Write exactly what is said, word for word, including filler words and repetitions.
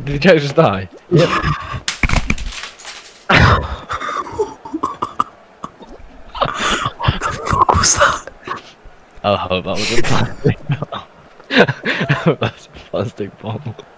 Did Jack just die? Yep. What the fuck was that? I hope that was a plastic bomb. That's a plastic bomb.